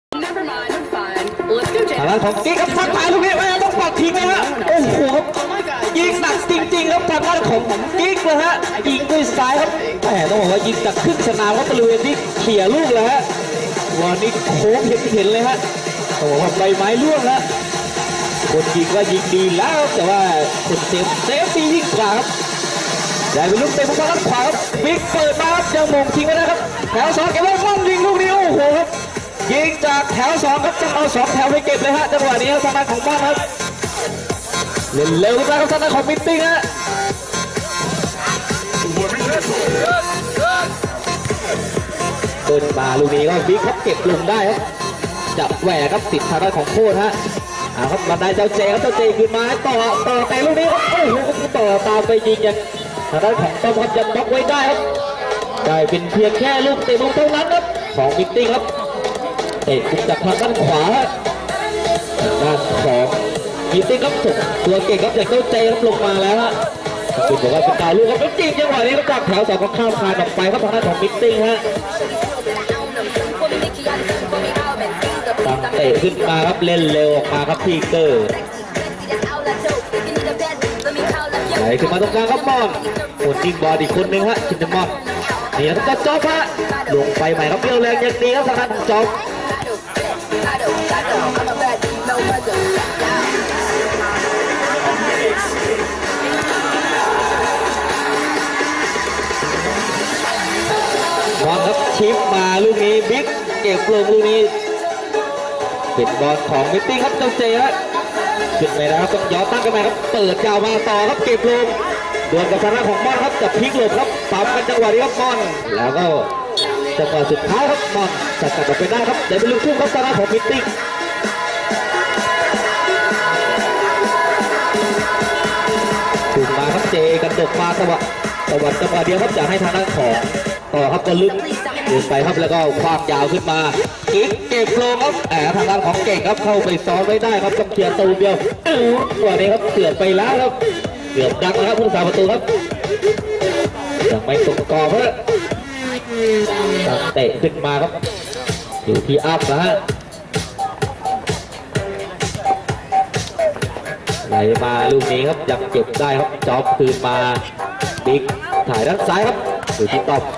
ทางด้านของกิ๊กครับทักทายลูกนี้ไม่ต้องปัดทิ้งเลยฮะโอ้โหครับยิงหนักจริงๆครับทางด้านของกิ๊กนะฮะยิงด้วยซ้ายครับแต่ต้องบอกว่ายิงจากครึ่งสนามครับบริเวณที่เขี่ยลูกเลยฮะวันนี้โค้งเห็นเลยฮะต้องบอกว่าใบไม้ร่วงแล้วคนยิงก็ยิงดีแล้วแต่ว่าคนเซฟตียิ่งกว่าครับได้เป็นลูกเตะมุมทางด้านขวาครับบิ๊กเปิดมาครับยังมงทิ้งไว้นะครับแถวสองเก็บไว้ม่อนยิงลูกนี้โอ้โหครับยิงจากแถวสองครับจะเอาสองแถวไปเก็บเลยฮะจังหวะนี้ครับทางด้านของม่อนครับเล่นเร็วครับทางด้านของมิตติ้งฮะเปิดมาลูกนี้ก็บิ๊กครับเก็บลงได้ครับจะแหวกครับติดทางด้านของโคตรฮะครับบันไดเจ้าเจครับเจ้าเจขึ้นมาต่อแต่ลูกนี้ครับโอ้โหต่อตามไปยิงยังทางด้านของต้อมครับยังบล็อกไว้ได้ครับได้เป็นเพียงแค่ลูกเตะมุมเท่านั้นครับของมิตติ้งครับเตะจากทางด้านขวาด้านของมิตติ้งครับตัวเก่งครับจากเจ้าเจครับลงมาแล้วฮะคุณบอกว่าเป็นดาวลูกครับเป็นจริงจังหวะนี้ครับจากแถวสองก็ข้ามคานออกไปครับทางด้านของมิตติ้งฮะตั้งเตะขึ้นมาครับเล่นเร็วออกมาครับพีเกอร์ไหลขึ้นมาตรงกลางครับมอนคนยิงบอลอีกคนนึงฮะชินเดมอนนี่ครับก็จ๊อบฮะลงไปใหม่ครับเบี้ยวแรงอย่างดีครับทางด้านจ๊อบมอนครับชิปมาลูกนี้บิ๊กเก็บลงลูกนี้เป็นบอลของมิตติ้งครับเจ้าเจฮะขึ้นไปแล้วครับต้องย้อนตั้งกันไปครับเปิดยาวมาต่อครับเก็บลงดวลกับทางด้านของมอนครับจะพลิกหลบครับปั๊มกันจังหวะนี้ครับมอนแล้วก็จังหวะสุดท้ายครับมอนจะกลับไปได้ครับเดี๋ยวเป็นลูกทุ่งครับทางด้านของมิตติ้งถูกมาครับเจกันตกมาจังหวะเดียวครับจะให้ทางด้านของต่อครับก็ลึกเดินไปครับแล้วก็คว้างยาวขึ้นมากิ๊กเก็บลงครับทางด้านของเก่งครับเข้าไปซ้อนไว้ได้ครับต้องเคลียร์ตูเดียวตัวนี้ครับเกือบไปแล้วครับเกือบดังแล้วครับผู้สาประตูครับยังไม่ตกกรอบครับเตะขึ้นมาครับอยู่ที่อัพนะฮะไหลมาลูกนี้ครับยังเก็บได้ครับจ็อบคืนมาบิ๊กถ่ายด้านซ้ายครับอยู่ที่ต๊อบ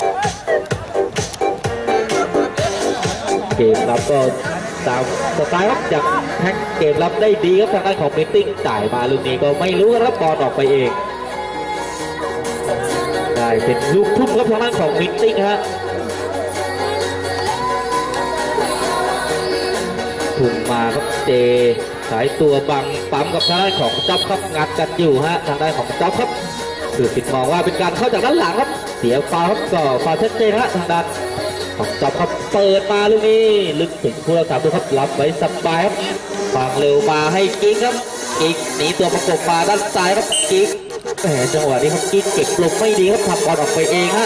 เกมรับก็ตามสไตล์ครับจากแท็กเกมรับได้ดีครับทางด้านของมิตติ้งจ่ายมาลูกนี้ก็ไม่รู้ครับบอลออกไปเองได้เป็นลูกทุ่มครับทางด้านของมิตติ้งฮะถูกมาครับเจสายตัวบังปั๊มกับทางด้านของจ๊อบครับงัดกันอยู่ฮะทางด้านของจ๊อบครับคือติดมองว่าเป็นการเข้าจากด้านหลังครับเสียฟาวครับก็ฟาวชัดเจนฮะทางด้านของจ๊อบครับเปิดมาลูกนี้ลึกถึงผู้รักษาตัวครับรับไว้สบายครับฟังเร็วมาให้กิ๊กครับกิ๊กหนีตัวประกบมาด้านซ้ายครับกิ๊กจังหวะนี้ครับกิ๊กเก็บลงไม่ดีครับทำบอลออกไปเองฮะ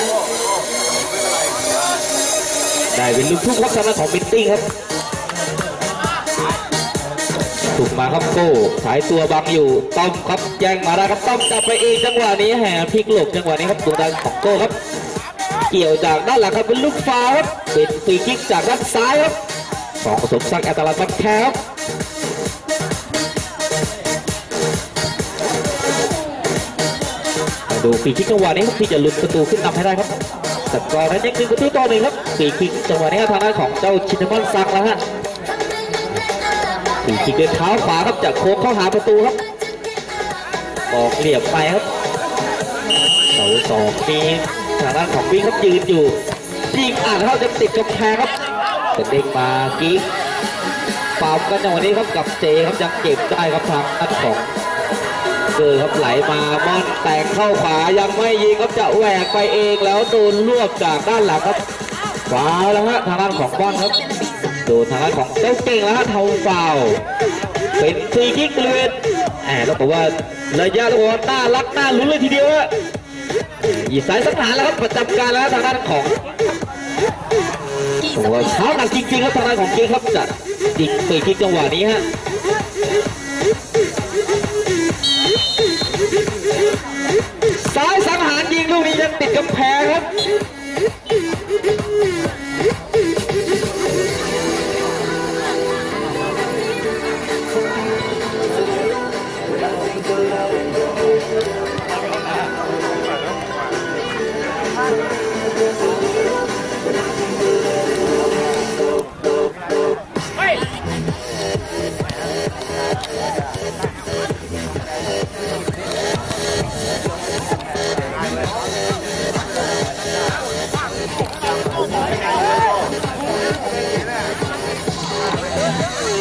ได้เป็นลูกทุ่งครับทางด้านของมิตติ้งครับถูกมาครับโก้สายตัวบังอยู่ต้อมครับแย่งมาได้ครับต้อมจับไปเองจังหวะนี้แห่พลิกหลบจังหวะนี้ครับตัวดังของโก้ครับเกี่ยวจากด้านหลังครับเป็นลูกฟาวครับเป็นฟรีคิกจากด้านซ้ายครับของสมศักดิ์อัตลักษณ์บังแคบมาดูฟรีคิกจังหวะนี้ครับที่จะลุ้นประตูขึ้นนำให้ได้ครับแต่ก่อนนั้นยัง1-1ครับฟรีคิกจังหวะนี้ทางด้านของเจ้าชินมอนซังแล้วฮะฟรีคิกด้วยเท้าขวาครับจากโค้งเข้าหาประตูครับออกเหลี่ยมไปครับเสาสองนี้ทางด้านของวิ่งครับยืนอยู่ยิงเข้าจะติดกำแพงครับจะเด้งมากิ๊กปั๊มกันจังหวะนี้ครับกับเจครับยังเก็บได้ครับทางด้านของเกิดครับไหลมามอนแตกเข้าขวายังไม่ยิงครับจะแหวกไปเองแล้วโดนรวบจากด้านหลังครับขวาแล้วฮะทางด้านของบอลครับโดนทางด้านของเจ้าเก่งแล้วฮะเท้าฟาวเป็นฟรีคิกบริเวณต้องบอกว่าระยะตัวน่ารักน่าลุ้นเลยทีเดียวอีสายสังหารแล้วครับประจำการแล้วทางด้านของโอ้เท้าหนักจริงๆครับทางด้านของเก่งครับจัดยิงฟรีคิกจังหวะนี้ฮะสายสังหารยิงลูกนี้ยังติดกำแพงครับ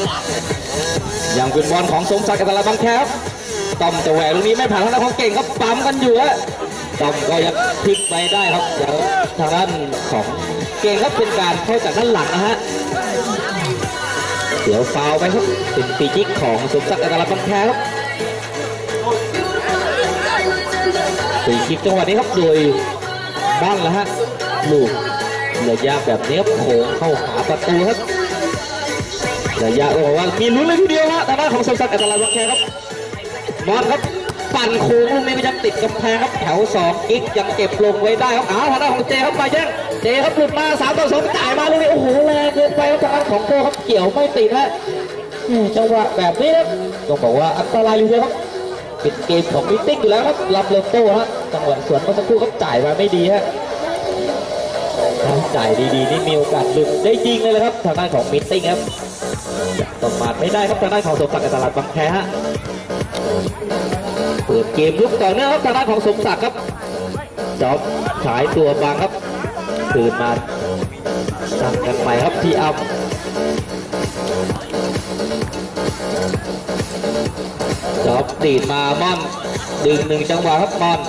ยังเป็นบอลของสมศักดิ์กับตลาดบางแคครับต้อมจะแหวกลูกนี้ไม่ผ่านทางด้านของเก่งครับปั๊มกันอยู่ฮะต้อมก็ยังพลิกไปได้ครับเดี๋ยวทางด้านของเก่งครับเป็นการเข้าจากด้านหลังนะฮะเดี๋ยวฟาวไปครับเป็นฟรีคิกของสมศักดิ์กับตลาดบางแคครับฟรีคิกจังหวะนี้ครับโดยบ้านแล้วฮะลูกระยะแบบนี้ครับโค้งเข้าหาประตูครับระยะบอกว่ามีลุ้นเลยทีเดียวฮะทางด้านของสมศักดิ์กับตลาดบางแคครับมอนครับปั่นโค้งลูกนี้ยังติดกำแพงครับแถว2กิ๊กยังเก็บลงไว้ได้ครับทางด้านของเจครับมาแย่งเจครับหลุดมา3-2จ่ายมาลูกนี้โอ้โหแรงเกินไปครับทางด้านของโก้ครับเกี่ยวไม่ติดฮะจังหวะแบบนี้ครับต้องบอกว่าอันตรายอยู่เลยครับปิดเกมของมิติ้งอยู่แล้วครับรับเลโต้ฮะจังหวะสวนเมื่อสักครู่ครับจ่ายมาไม่ดีฮะจ่ายดีๆนี่มีโอกาสหลุดได้ยิงเลยครับทางด้านของมิติ้งครับต้องมาไม่ได้ครับทางด้านของสมศักดิ์กับตลาดบางแคฮะเปิดเกมลุกต่อเนื่องครับทางด้านของสมศักดิ์ครับจอบฉายตัวบางครับคืนมาตั้งกันใหม่ครับที่อัพจอบตีดมาม่อนดึง1จังหวะครับม่อน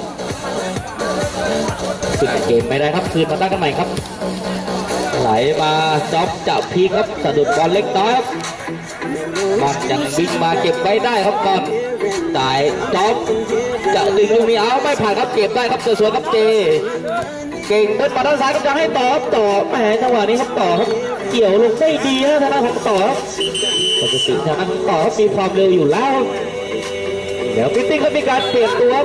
ขึ้นเกมไม่ได้ครับคืนมาตั้งกันใหม่ครับไหลมาจอบจับพีครับสะดุดบอลเล็กน้อยครับม่อนยังวิ่งมาเก็บไว้ได้ครับม่อนจ่ายจอบจะดึงลูกนี้เอาไม่ผ่านครับเก็บได้ครับสวยๆครับเจเก่งเดินมาด้านซ้ายก็จะให้ต่อแหมจังหวะนี้ครับต่อครับเกี่ยวลงได้ดีนะทางด้านของต่อปกติทางด้านต่อครับมีความเร็วอยู่แล้วเดี๋ยวพิตติ้งเขามีการเปลี่ยนตัว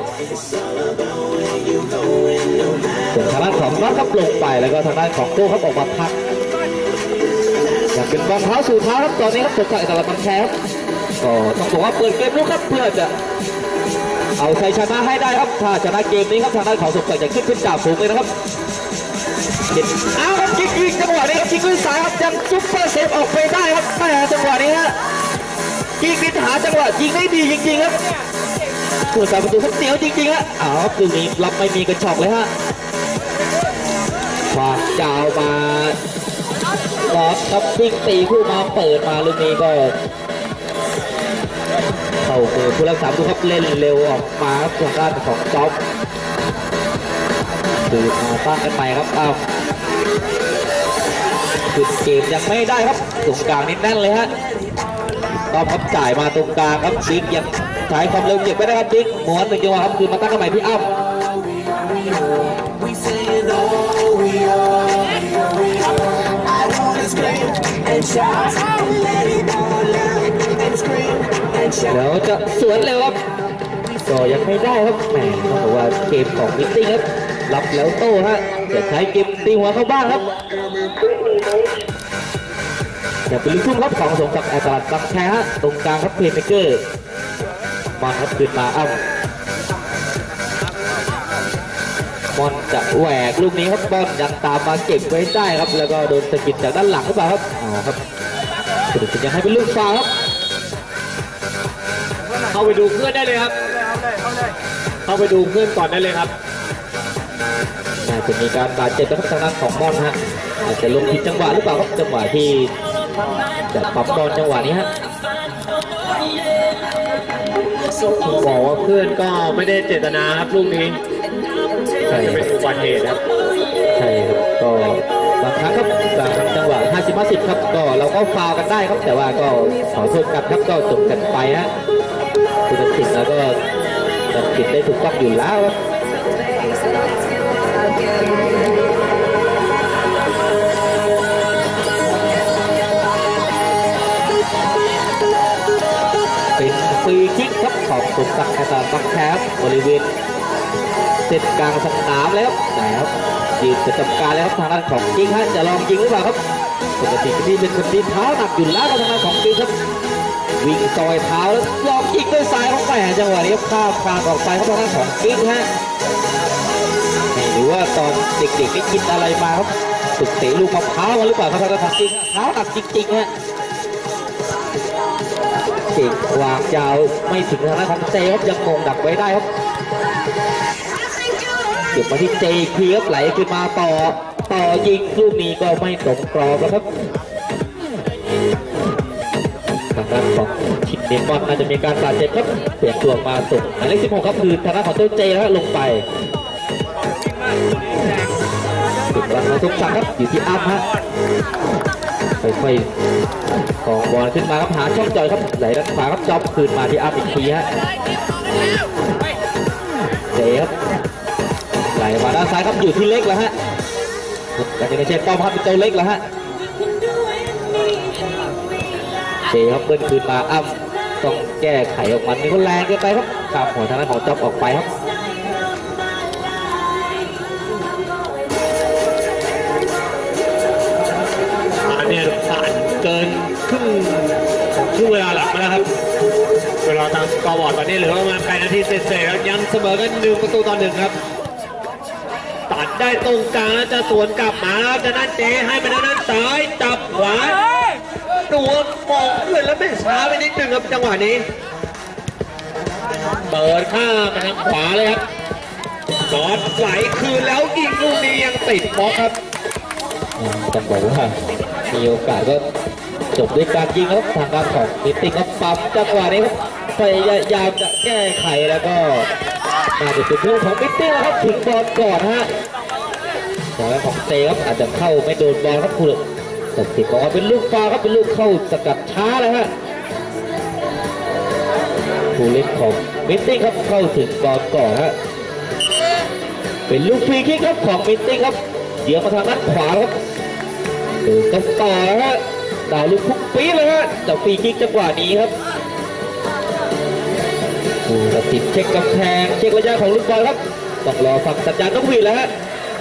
ส่วนทางด้านของน็อตครับลงไปแล้วก็ทางด้านของโก้ครับออกมาพักอยากเป็นบอลเท้าสู่เท้าครับตอนนี้ครับสมศักดิ์กับตลาดบางแคครับก็ต้องบอกว่าเปิดเกมลุกครับเพื่อจะเอาชัยชนะให้ได้ครับถ้าชนะเกมนี้ครับทางด้านของสมศักดิ์จะขึ้นจ่าฝูงเลยนะครับเอาครับยิงจังหวะนี้ครับยิงด้วยซ้ายครับยังซุปเปอร์เซฟออกไปได้ครับแหมจังหวะนี้ฮะยิงพิธาจังหวะยิงได้ดีจริงๆครับผู้สาประตูเขาเหนียวจริงๆฮะเอาครับลูกนี้รับไม่มีกระชอกเลยฮะฝากยาวมาบอสครับวิ่งตีผู้มาเปิดมาลูกนี้ก็เข้ามือผู้รักษาประตูครับเล่นเร็วออกมาครับทางด้านของจ๊อบดูมาตั้งกันใหม่ครับอ้าวจุดเกมยังไม่ได้ครับตรงกลางนี่แน่นเลยฮะต้อมครับจ่ายมาตรงกลางครับบิ๊กยังใช้ความเร็วเก็บไม่ได้ครับบิ๊กม้วน1จังหวะครับคือมาตั้งกันใหม่พี่อ้ำเดี๋ยวจะสวนเร็วครับก็ยังไม่ได้ครับแหมต้องบอกว่าเกมของมิตติ้งครับรับแล้วโต้ฮะจะใช้เกมตีหัวเข้าบ้างครับอย่าเป็นลูกทุ่งครับของสมศักดิ์ตลาดบางแคฮะตรงกลางครับเพลย์เมเกอร์บอลครับขึ้นมาอ้ำบอลจะแหวกลูกนี้ครับบอลยังตามมาเก็บไว้ได้ครับแล้วก็โดนสะกิดจากด้านหลังหรือเปล่าครับครับสุดจะให้เป็นลูกฟาวครับเข้าไปดูเพื่อนได้เลยครับเข้าไปดูเพื่อนก่อนได้เลยครับน่าจะมีการบาดเจ็บจากทางด้านของบอลฮะอาจจะลงผิดจังหวะหรือเปล่าครับจังหวะที่จะปั๊มบอลจังหวะนี้ฮะบอกว่าเพื่อนก็ไม่ได้เจตนาครับลูกนี้ใช่เป็นอุบัติเหตุครับใช่ครับก็บางครั้งครับบางจังหวะ50-50ครับก็เราก็ฟาวกันได้ครับแต่ว่าก็ขอโทษกันครับก็จบกันไปฮะผู้ตัดสินแล้วก็ตัดสินได้ถูกต้องอยู่แล้วครับเป็นฟรีคิกครับของสมศักดิ์ตลาดบางแคบริเวณเส้นกลางสนามแล้วครับยืนประจำการแล้วครับทางด้านของกิ๊กฮะจะลองยิงหรือเปล่าครับปกติที่เป็นคนที่เท้าหนักอยู่แล้วทางด้านของกิ๊กครับวิ่งซอยเท้าแล้วลองยิงด้วยซ้ายของแหมจังหวะนี้ข้ามคานออกไปครับทางด้านของกิ๊กฮะหรือว่าตอนเด็กๆได้กินอะไรมาครับฝึกเตะลูกมะพร้าวมาหรือเปล่าครับทางด้านของกิ๊กเท้าหนักจริงๆฮะเก่งวางยาวไม่ถึงทางด้านของเจครับยังมงดักไว้ได้ครับเก็บมาที่เจคีครับไหลขึ้นมาต่อยิงลูกนี้ก็ไม่ตรงกรอบแล้วครับเดมอนน่าจะมีการบาดเจ็บครับเปลี่ยนตัวมาส่งหมายเลข16ครับคือทางด้านของเจ้าเจนะฮะลงไปติดบอลมาทุกสักครับอยู่ที่อัพฮะค่อยๆของบอลขึ้นมาครับหาช่องจอยครับไหลด้านขวาครับจ็อบคืนมาที่อัพอีกทีฮะเจครับไหลมาด้านซ้ายครับอยู่ที่เล็กแล้วฮะแต่ไม่ใช่ป้อมครับเป็นเจ้าเล็กแล้วฮะเจครับเบิ้ลคืนมาอัพต้องแก้ไขออกมานี่ก็แรงเกินไปครับตามหัวทางด้านของจ็อบออกไปครับเนี่ยผ่านเกินครึ่งเวลาหลังมาแล้วครับเวลาตามสกอร์บอร์ดตอนนี้เหลือประมาณ8 นาทีเศษๆแล้วยังเสมอกัน1-1ครับตัดได้ตรงกลางแล้วจะสวนกลับมาแล้วจะนั่นเจให้ไปด้านซ้ายจับขวาตัวมองเพื่อนแล้วไม่ช้าไปนิดนึงครับจังหวะนี้เปิดข้ามาทางขวาเลยครับบอลไหลคืนแล้วยิงลูกนี้ยังติดบล็อกครับต้องบอกว่ามีโอกาสก็จบด้วยการยิงครับทางด้านของมิตติ้งครับปั๊มจังหวะนี้ครับพยายามจะแก้ไขแล้วก็น่าจะเป็นลูกของมิตติ้งครับถึงบอลก่อนฮะแต่ว่าของเตครับอาจจะเข้าไม่โดนบอลครับคุณแต่ติดบอกว่าเป็นลูกฟาวครับเป็นลูกเข้าสกัดช้าแล้วฮะผู้เล่นของมิตติ้งครับเข้าถึงบอลก่อนฮะเป็นลูกฟรีคิกครับของมิตติ้งครับเดี๋ยวมาทางด้านขวาครับต้องต่อฮะดาวลูกคุกปีเลยฮะจากฟรีคิกจังหวะนี้ครับตัดสินเช็คกำแพงเช็คระยะของลูกบอลครับต้องรอฟังสัญญาณนกหวีดแล้วฮะ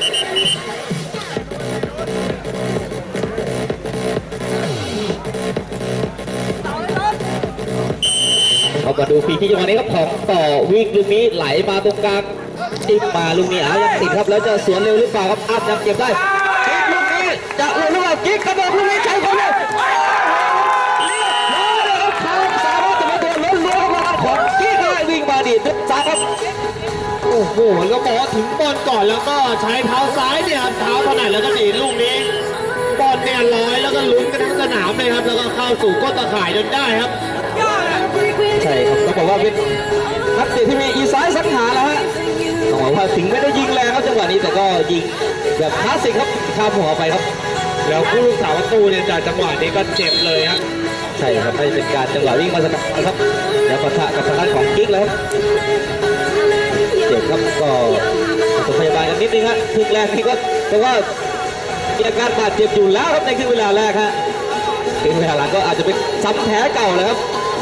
เอามาดูฟรีคิกจังหวะนี้ครับของต่อวิ่งลูกนี้ไหลมาตรงกลางจิ้มมาลูกนี้ยังติดครับแล้วจะสวนเร็วหรือเปล่าครับอัพยังเก็บได้ลูกนี้จะลงหรือเปล่ากิ๊กกระโดดลูกนี้ใช้คนเลยวิ่งมาดิทุกซ้ายครับโอ้โหก็บอกว่าถึงบอลก่อนแล้วก็ใช้เท้าซ้ายเนี่ยเท้าถนัดแล้วก็ดีดลูกนี้บอลเนี่ยลอยแล้วก็ลุ้นกันทั้งสนามเลยครับแล้วก็เข้าสู่ก้นตะข่ายจนได้ครับใช่ครับก็บอกว่าเป็นนักเตะที่มีอีซ้ายสังหารแล้วฮะต้องบอกว่าถึงไม่ได้ยิงแรงครับจังหวะนี้แต่ก็ยิงแบบคลาสสิกครับข้ามหัวไปครับแล้วผู้รักษาประตูเนี่ยจากจังหวะนี้ก็เจ็บเลยครับใช่ครับไม่เป็นการจังหวะวิ่งมาสกัดนะครับแล้วปะทะกับทางด้านของกิ๊กแล้วครับเจ็บครับก็ต้องพยาบาลกันนิดนึงฮะครึ่งแรกนี่ก็แต่ว่ามีอาการบาดเจ็บอยู่แล้วครับในครึ่งเวลาแรกฮะครึ่งเวลาหลังก็อาจจะเป็นซ้ำแผลเก่าเลยครับ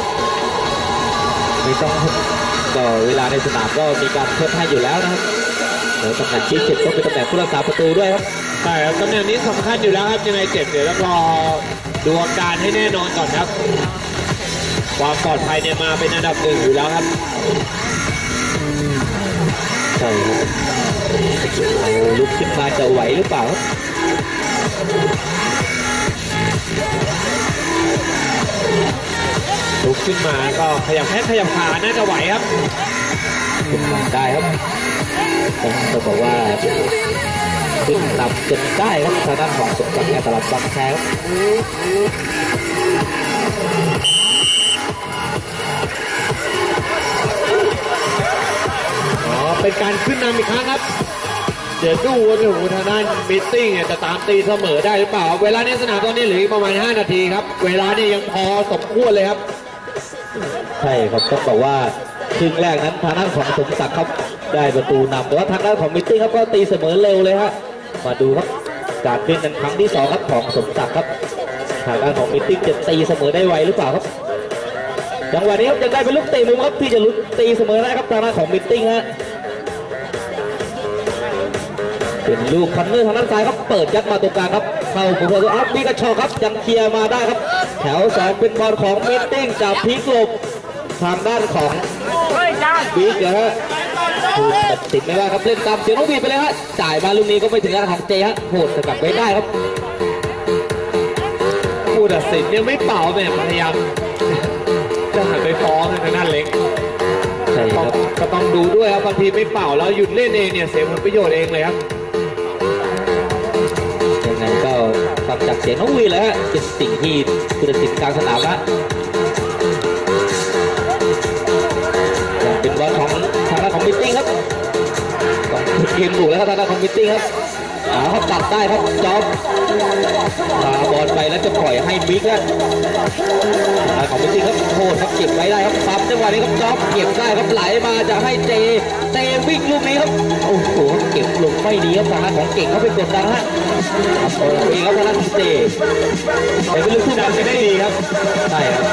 ไม่ต้องก็เวลาในสนามก็มีการเพิ่มให้อยู่แล้วนะครับแล้วตำแหน่งที่7ก็เป็นตำแหน่งผู้รักษาประตูด้วยครับใช่ครับตำแหน่งนี้สำคัญอยู่แล้วครับยังไงเจ็บเดี๋ยวแล้วรอดูอาการให้แน่นอนก่อนครับความปลอดภัยเนี่ยมาเป็นอันดับ1อยู่แล้วครับใช่ครับลุกขึ้นมาจะไหวหรือเปล่าครับลุกขึ้นมาก็ขยับแข้งขยับขาน่าจะไหวครับขึ้นมาได้ครับต้องบอกว่าขึ้นนำจนได้ครับทางด้านของสมศักดิ์ตลาดบางแคครับเป็นการขึ้นนำอีกครั้งครับเดี๋ยวดูว่าทางด้านมิตติ้งเนี่ยจะตามตีเสมอได้หรือเปล่าเวลาในสนามตอนนี้เหลือประมาณ5 นาทีครับเวลาเนี่ยยังพอสมควรเลยครับใช่ครับต้องบอกว่าครึ่งแรกนั้นทางด้านของสมศักดิ์ครับได้ประตูนำแต่ว่าทางด้านของมิตติ้งครับก็ตีเสมอเร็วเลยฮะมาดูครับการเล่นกันครั้งที่2ครับของสมศักดิ์ครับทางด้านของมิตติ้งจะตีเสมอได้ไวหรือเปล่าครับจังหวะนี้ครับจะได้เป็นลูกเตะมุมครับที่จะลุ้นตีเสมอได้ครับทางด้านของมิตติ้งฮะเป็นลูกคันเนอร์ทางด้านซ้ายครับเปิดยัดมาตรงกลางครับเข้าบุกเข้าตัวอัพมีกระชอกครับยังเคลียร์มาได้ครับแถว2เป็นบอลของมิตติ้งจากพลิกหลบทางด้านของบิ๊กนะฮะติดไม่ว่าครับเล่นตามเสียงนกหวีดไปเลยฮะจ่ายมาลูกนี้ก็ไปถึงด้านของเจฮะโหดสกัดไว้ได้ครับผู้ตัดสินยังไม่เป่าแบบพยายามจะหันไปฟ้องทางด้านเล็กใช่ครับก็ต้องดูด้วยครับบางทีไม่เป่าแล้วหยุดเล่นเองเนี่ยเสียผลประโยชน์เองเลยครับยังไงก็ฟังจากเสียงนกหวีดแล้วฮะเป็นสิ่งที่ผู้ตัดสินกลางสนามละเป็นบอลของทางด้านของมิตติ้งครับต้องเกมบุกแล้วครับทางด้านของมิตติ้งครับเขาตัดได้ครับจ๊อบพาบอลไปแล้วจะปล่อยให้บิ๊กแล้วของมิตติ้งครับโทษครับเก็บไว้ได้ครับปั๊มจังหวะนี้ครับจ๊อบเก็บได้ครับไหลมาจะให้เจวิ่งลูกนี้ครับโอ้โหเก็บลงไม่ดีครับทางด้านของเก่งเขาไปกดดันฮะโอ้โหครับทางด้านของเจเป็นลูกคู่ดันกันได้ดีครับใช่ครับ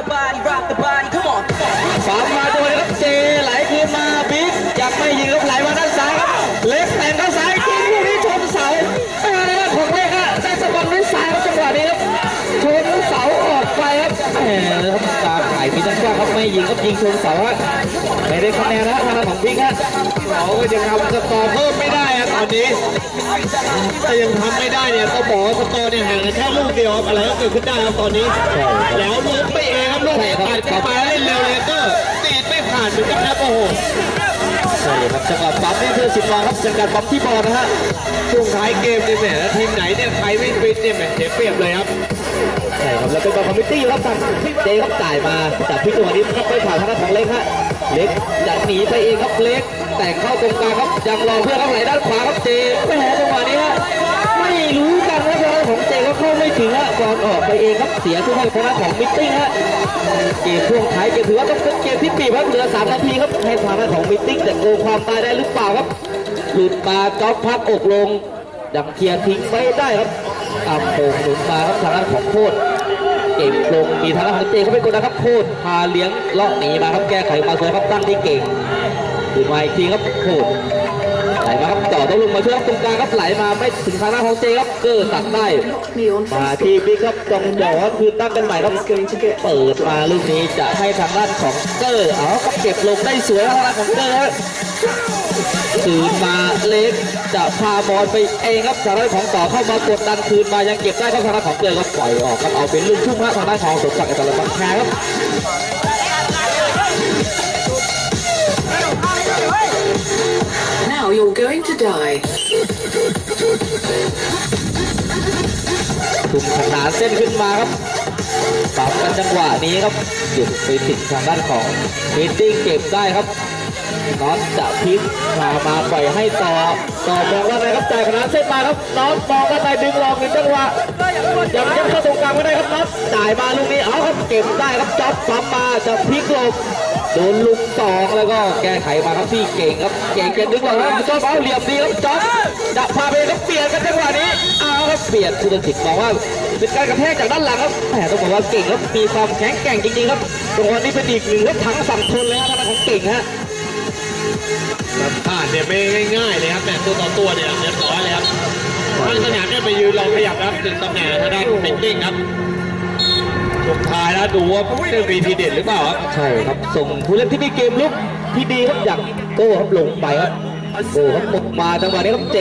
ปั๊มมาจังหวะนี้ครับเจไหลคืนมาบิ๊กยังไม่ยิงครับไหลมาด้านซ้ายครับเล็กแต่งด้านซ้ายยิงลูกนี้ชนเสาของเล็กฮะได้สปอนด้วยซ้ายครับจังหวะนี้ครับชนเสาออกไปครับครับตาข่ายมีทั้งกว้างครับไม่ยิงครับยิงชนเสาฮะไม่ได้คะแนนนะทางด้านของบิ๊กฮะเขาก็ยังทำสกอร์เพิ่มไม่ได้ครับตอนนี้ถ้ายังทำไม่ได้เนี่ยต้องบอกสกอร์เนี่ยห่างกันแค่ลูกเดียวครับอะไรก็เกิดขึ้นได้ครับตอนนี้แล้วล้มไปเองครับลูกตัดเข้ามาเล่นเร็วเลยก็ตีไม่ผ่านเหมือนกันครับโอ้โหใช่ครับจังหวะปั๊มนี่เพื่อสิบล้อครับเป็นการปั๊มที่บอลนะฮะช่วงท้ายเกมเนี่ยแหมทีมไหนเนี่ยใครไม่ฟิตเนี่ยแหมเสียเปรียบเลยครับใช่ครับแล้วเป็นบอลคอมมิตี้ครับทางเจครับจ่ายมาจากพิจังหวะนี้ครับไปผ่านทางด้านของเล็กฮะเล็กจะหนีไปเองครับเล็กแต่งเข้าตรงกลางครับยังรอเพื่อนครับไหลด้านขวาครับเจแหมจังหวะนี้ฮะไม่รู้กันว่าบอลของเจก็เข้าไม่ถึงฮะบอลออกไปเองครับเสียทุกให้ทางด้านของมิตติ้งฮะเกมช่วงท้ายเกมถือว่าต้องเป็นเกมที่ปีบครับเหลือ3 นาทีครับให้ทางด้านของมิตติ้งจะโกงความตายได้หรือเปล่าครับหลุดมาจ๊อบพับอกลงดังเคลียร์ทิ้งไม่ได้ครับโป่งหลุดมาครับทางด้านของโคตรเก่งลงมีทางด้านของเจเขาเป็นคนนะครับโคตรพาเลี้ยงเลาะหนีมาครับแก้ไขมาสวยครับตั้งที่เก่งหรือมาอีกทีครับโคตรไหลมาครับต่อต้องลงมาช่วยครับตรงกลางครับไหลมาไม่ถึงทางด้านของเจครับเกอร์ตัดได้มาทีบิ๊กครับตรงจ่อคือตั้งกันใหม่ครับเปิดมาลูกนี้จะให้ทางด้านของเกอร์ครับเก็บลงได้สวยทางด้านของเกอร์คืนมาเล็กจะพาบอลไปเองครับทางด้านของต่อเข้ามากดดันคืนมายังเก็บได้ครับทางด้านของเกอร์ก็ปล่อยออกครับเอาเป็นลูกทุ่งฮะทางด้านของสมศักดิ์อัตลักษณ์แพ้ครับ Now you're going to die ทุ่มขนานเส้นขึ้นมาครับปรับกันจังหวะนี้ครับหยุดไปถึงทางด้านของมิตติ้งเก็บได้ครับน็อตจะพลิกมาปล่อยให้ต่อมองว่าไงครับจ่ายขนานเส้นมาครับน็อตมองว่าไปดึงลองหนึ่งจังหวะยังเข้าตรงกลางไม่ได้ครับน็อตจ่ายมาลูกนี้ครับเก็บได้ครับจ๊อบปั๊มมาจะพลิกหลบโดนลุก2แล้วก็แก้ไขมาครับพี่เก่งครับเก่งดึงหลังครับจ๊อบเอาเหลี่ยมดีครับจ๊อบจะพาไปครับเปลี่ยนกันจังหวะนี้ครับเปลี่ยนคุณสิทธิ์บอกว่าเป็นการกระแทกจากด้านหลังครับแต่ต้องบอกว่าเก่งครับมีความแข็งแกร่งจริงๆครับตรงนี้เป็นอีกหนึ่งครับทั้งสั่งชนเลยครับของเก่งฮะผ่านเนี่ยไม่ง่ายเลยครับแต่ตัวต่อตัวเนี่ยเรียบร้อยเลยครับทางสนามเนี่ยไปยืนลองขยับครับถึงตำแหน่งทางด้านมิตติ้งครับสุดท้ายแล้วดูว่าจะมีทีเด็ดหรือเปล่าครับใช่ครับส่งผู้เล่นที่มีเกมลุกที่ดีครับอย่างโก้ครับลงไปครับโก้ครับตกมาจังหวะนี้ครับเจ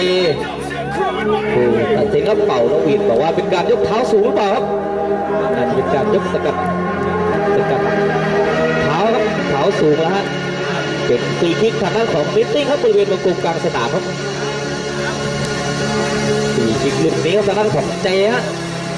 ตัดสินครับเป่าแล้ววินบอกว่าเป็นการยกเท้าสูงหรือเปล่าครับอาจจะเป็นการยกสกัดเท้าครับเท้าสูงแล้วฮะเป็นฟรีคิกทางด้านของมิตติ้งครับบริเวณวงกลมกลางสนามครับฟรีคิกลูกนี้ครับทางด้านของเจฮะ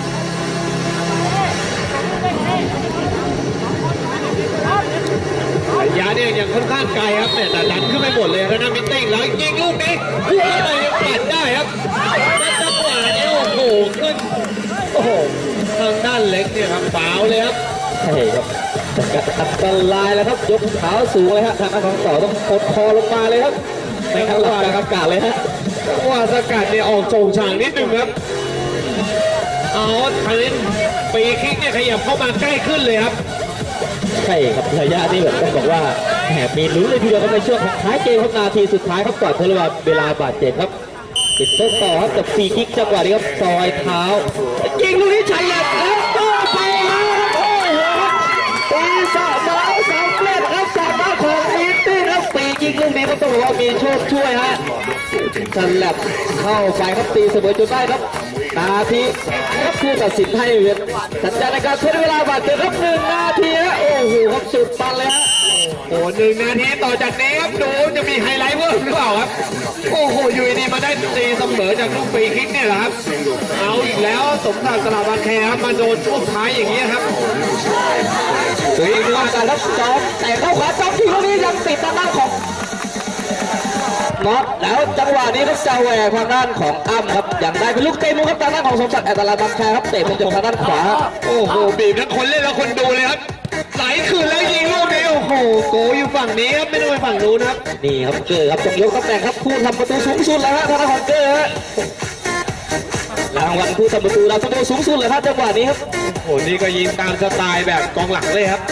ระยะเนี่ยยังค่อนข้างไกลครับแต่ดันขึ้นไปหมดเลยครับนะมิตติ้งแล้วยิงลูกนี้หัวไปยังปัดได้ครับจังหวะนี้โอ้โหขึ้นโอ้โหทางด้านเล็กเนี่ยครับฟาวเลยครับใช่ครับอันตรายแล้วครับยกเท้าสูงเลยฮะทางด้านของต่อต้องกดคอลงมาเลยครับไม่ทันหลับอากาศเลยฮะว่าสกัดเนี่ยออกโฉงฉางนิดนึงครับเอาทางนี้ปีคิกเนี่ยขยับเข้ามาใกล้ขึ้นเลยครับใช่ครับระยะนี่แบบต้องบอกว่าแหมมีลุ้นเลยทีเดียวครับในช่วงท้ายเกมครับนาทีสุดท้ายครับก่อนทดลองเวลาบาดเจ็บครับติดต้นต่อครับกับฟรีคิกจังหวะนี้ครับซอยเท้ายิงลูกนี้ชัยยันแล้วต่อไปแล้วโอ้โหตีสะมาแล้วสำเร็จครับจากด้านของมิตติ้งครับปียิงลูกนี้ก็ต้องบอกว่ามีโชคช่วยฮะฉลับเข้าไปครับตีเสมอจนได้ครับนาทีครับผู้ตัดสินให้สัญญาณในการทดเวลาบาดเจ็บครับ1 นาทีฮะโอ้โหครับสุดปันเลยฮะโอ้1 นาทีต่อจากนี้ครับดูจะมีไฮไลท์เพิ่มหรือเปล่าครับโอ้โหอยู่ดีมาได้ตีเสมอจากลูกฟรีคิกเนี่ยแหละครับเอาอีกแล้วสมศักดิ์สลับบางแคครับมาโดนช่วงท้ายอย่างนี้ครับอีกรอบกันครับจอมแต่เข้าขวาจอมที่ลูกนี้ยังติดทางด้านของน็อตแล้วจังหวะนี้ครับจะแหวกทางด้านของอ้ำครับยังได้เป็นลูกเตะมุมครับทางด้านของสมศักดิ์อัตลาบังแคครับเตะเป็นจากทางด้านขวาโอ้โหบีบทั้งคนเล่นและคนดูเลยครับไหลคืนแล้วยิงลูกนี้โอ้โหโกอยู่ฝั่งนี้ครับไม่ต้องไปฝั่งนู้นครับนี่ครับเกอร์ครับต้องยกตำแหน่งครับผู้ทำประตูสูงสุดเลยฮะทางด้านของเกอร์ฮะรางวัลผู้ทำประตูดาวซันโตสูงสุดเลยครับจังหวะนี้ครับโอ้โหนี่ก็ยิงตามสไตล์แบบกองหลังเลยครับ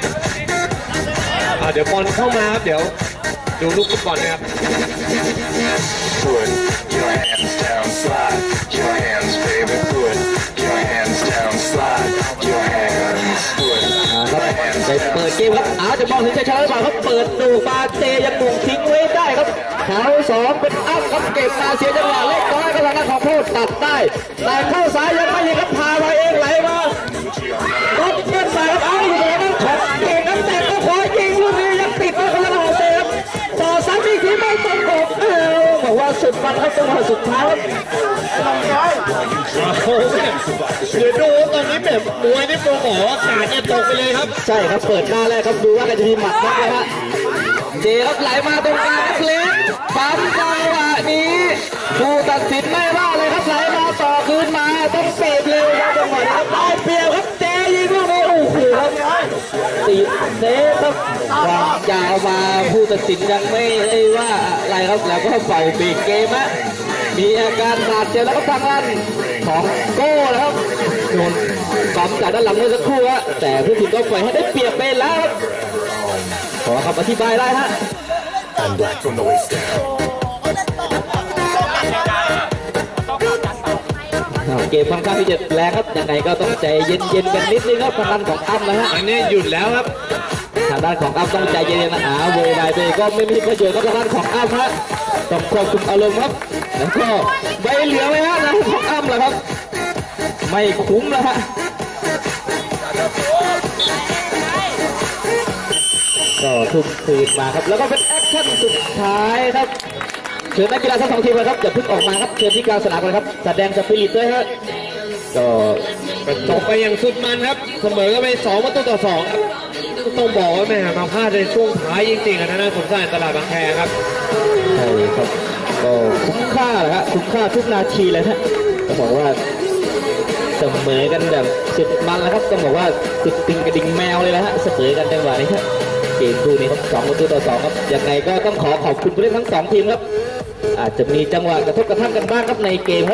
เดี๋ยวบอลเข้ามาครับเดี๋ยวดูลูกฟุตบอลนะครับ Put your hands down, slide your hands, baby. Put your hands down, slide your hands. Put ครับได้เปิดเกมครับจะมองถึงชัยชนะหรือเปล่าครับเปิดดูมาเตยังบุกทิ้งไว้ได้ครับเขาสองเป็นอ้ำครับเก็บมาเสียจังหวะเล็กน้อยก็ทางด้านของโทษตัดได้แต่เข้าซ้ายยังไม่ยิงครับพามาเองไหลมาก็เพื่อนใส่ครับอยู่ตรงนั้นของเก่งครับแต่ก็ขอยิงลูกนี้ยังติดไว้คนละหองเตะครับต่อซ้ำอีกทีไม่ตรงกบบอกว่าสุดมันครับจังหวะสุดท้ายโอ้โหเดี๋ยวดูตอนนี้แบบมวยนี่โปรโมทอากาศเนี่ยตกไปเลยครับใช่ครับเปิดหน้าแรกครับดูว่าจะมีหมัดบ้างไหมฮะเจครับไหลมาตรงกลางครับเล็กปั๊มจังหวะนี้ผู้ตัดสินไม่ว่าเลยครับไหลมาต่อคืนมาต้องเปบเร็วครับจังหวะนี้ครับได้เปรียบครับเจยิงลูกนี้โอ้โหครับติดเซฟครับวางยาวมาผู้ตัดสินยังไม่ได้ว่าอะไรครับแล้วก็เป่าปีกเกมฮะมีอาการบาดเจ็บแล้วก็ทางด้านของโก้นะครับโดนกอมจากด้านหลังเมื่อสักครู่ฮะแต่ผู้ตัดสินก็ปล่อยให้ได้เปรียบไปแล้วครับขอคำอธิบายได้ฮะ I'm black from the waist down. เกมค่อนข้างที่จะแรงครับยังไงก็ต้องใจเย็นๆกันนิดนึงครับทางด้านของอ้ำนะฮะอันนี้หยุดแล้วครับทางด้านของอ้ำต้องใจเย็นๆนะโวยวายไปก็ไม่มีประโยชน์ครับทางด้านของอ้ำฮะต้องควบคุมอารมณ์ครับแล้วก็ใบเหลืองเลยฮะทางของอ้ำแหละครับ ไม่คุ้มแล้วฮะก็ทุบคืนมาครับแล้วก็เป็นแอคชั่นสุดท้ายครับเชิญนักกีฬาทั้งสองทีมเลยครับอย่าเพิ่งออกมาครับเชิญที่กลางสนามเลยครับแสดงสปิริตด้วยฮะก็จบไปอย่างสุดมันครับเสมอก็ไป2-2ครับต้องบอกว่าแม่มาพลาดในช่วงท้ายจริงๆนะสมศักดิ์ตลาดบางแคครับใช่ครับก็คุ้มค่าแหละฮะคุ้มค่าทุกนาทีเลยฮะต้องบอกว่าเสมอกันแบบสุดมันแล้วครับต้องบอกว่าสุดติงกระดิ่งแมวเลยนะฮะเสมอกันจังหวะนี้ครับเกมคู่นี้ครับ2-2ครับยังไงก็ต้องขอบคุณผู้เล่นทั้ง2ทีมครับอาจจะมีจังหวะกระทบกระทั่งกันบ้างครับในเกมครับ